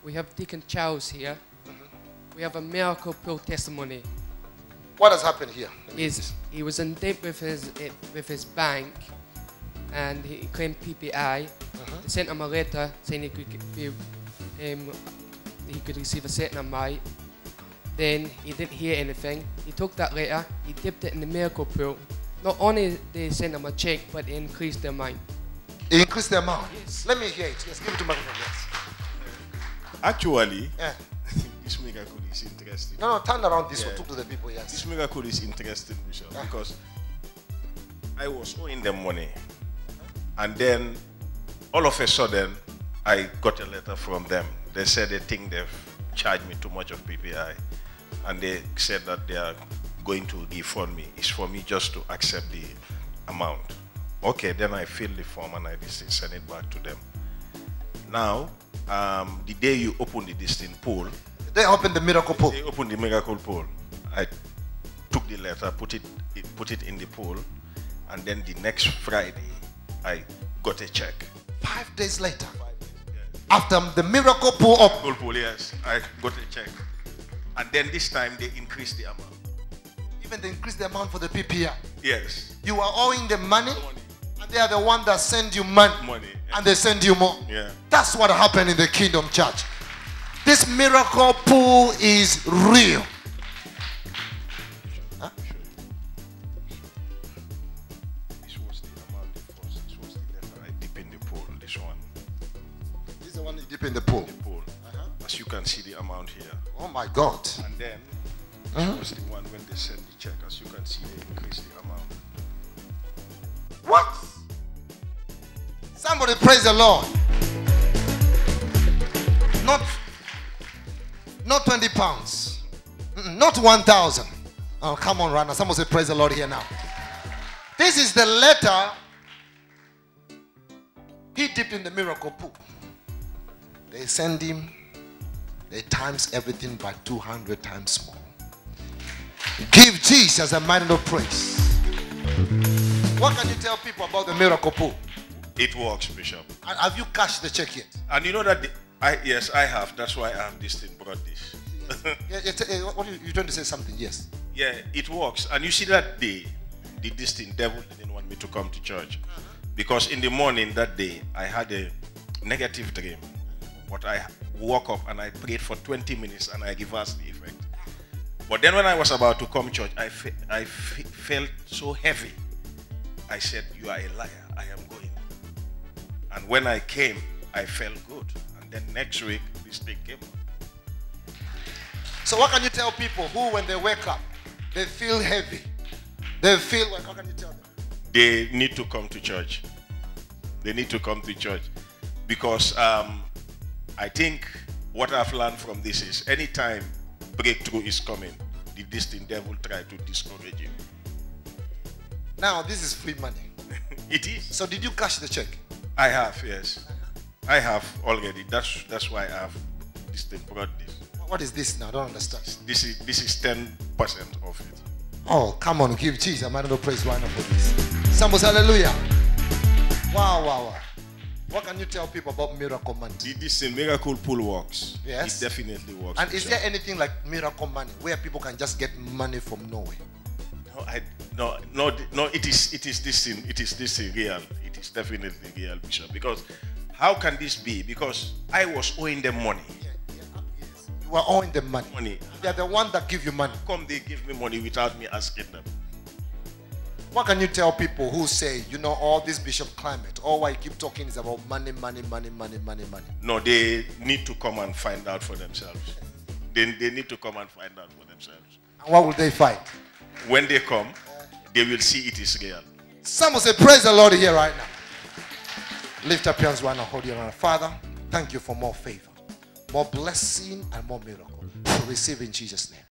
We have Deacon Charles here. We have a miracle pool testimony. What has happened here? He was in debt with his bank, and he claimed PPI. They sent him a letter saying he could receive a certain amount. Then he didn't hear anything. He took that letter, he dipped it in the miracle pool. Not only did they send him a check, but they increased the amount. He increased the amount? Yes. Let me hear it. Yes, give it to my friend. Yes. Actually, Yeah. this miracle is interesting. No, turn around this one. Talk to the people, yes. This miracle is interesting, Bishop, because I was owing them money. And then, all of a sudden, I got a letter from them. They said they think they've charged me too much of PPI. And they said that they are going to refund me. It's for me just to accept the amount. Okay, then I filled the form and I just sent it back to them. Now, the day you open the distinct pool, they opened the miracle pool. They opened the miracle pool. I took the letter, put it in the pool, and then the next Friday, I got a check. 5 days later, 5 days, yes. After the miracle pool opened. Pool, yes, I got a check. And then this time they increased the amount. Even they increased the amount for the PPI. Yes. You are owing them money, and they are the one that send you money. And they send you more. Yeah. That's what happened in the Kingdom Church. This miracle pool is real. Huh? This was the amount first. This was the letter I dip in the pool. This one. This is the one you dip in the pool. The pool. As you can see the amount here. Oh my God. And then this was the one when they send the check. As you can see, they increase the amount. What? Somebody praise the Lord. Not 20 pounds. Not 1,000. Oh, come on, right now. Somebody say praise the Lord here now. This is the letter he dipped in the miracle pool. They send him. They times everything by 200 times more. Give Jesus a mind of praise. What can you tell people about the miracle pool? It works, Bishop. And have you cashed the check yet? And you know that yes, I have. That's why I have this thing, brought this. What are you trying to say something? Yes. Yeah, it works. And you see that day, the distinct devil didn't want me to come to church. Because in the morning that day, I had a negative dream. But I woke up and I prayed for 20 minutes and I reversed the effect. But then when I was about to come to church, I felt so heavy. I said, you are a liar. I am going. And when I came, I felt good. And then next week, this thing came. So what can you tell people who, when they wake up, they feel heavy? They feel like, how can you tell them? They need to come to church. They need to come to church. Because I think what I've learned from this is anytime breakthrough is coming, the distant devil try to discourage you. Now, this is free money. It is. So did you cash the check? I have, yes. I have already. That's why I have brought this. What is this now? I don't understand. This is 10% of it. Oh, come on, give Jesus a man of praise right now for this. Somebody say hallelujah. Wow, wow, wow. What can you tell people about miracle money? This miracle pool works. Yes. It definitely works. And is there anything like miracle money where people can just get money from nowhere? No, it is this thing. It is this thing real. It is definitely real, Bishop. Because how can this be? Because I was owing them money. Yes. You were owing them money. They are the one that give you money. Come, they give me money without me asking them. What can you tell people who say, you know, all this Bishop Climate, all why you keep talking is about money? No, they need to come and find out for themselves. They need to come and find out for themselves. And what will they find? When they come, they will see it is real. Someone say, praise the Lord here right now. Lift up your hands right now, hold your hand. Father, thank you for more favor, more blessing, and more miracle. Receive in Jesus' name.